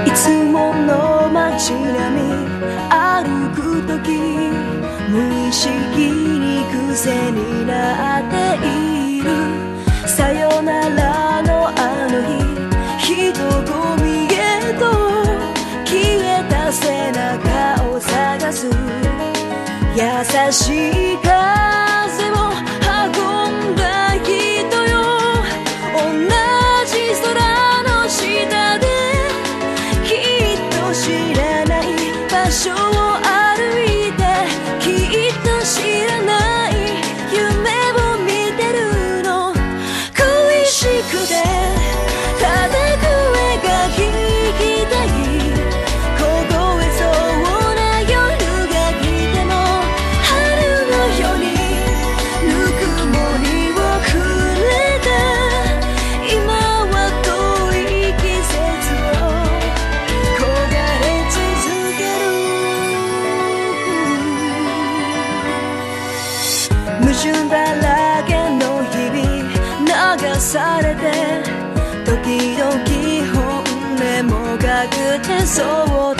いつもの街並み歩くとき無意識に癖になっている。さよならのあの日、人混みへと消えた背中を探す。優しい風を運んだ人よ、同じ空の下できっと知らない場所を歩いて、きっと知らない夢を見てるの。恋しくてただ声が聞きたい、凍えそうな夜が来ても春のようにぬくもりをくれた。今は遠い季節を焦がれ続ける。矛盾だらけの日々流されて、時々本音も隠ってそっ